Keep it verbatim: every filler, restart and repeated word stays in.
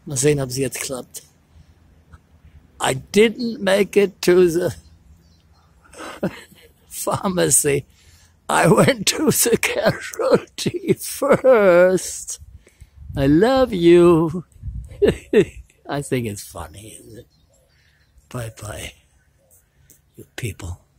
Mal sehen, ob es jetzt klappt. I didn't make it to the pharmacy. I went to the Casualty first. I love you. I think it's funny, isn't it? Bye-bye, you people.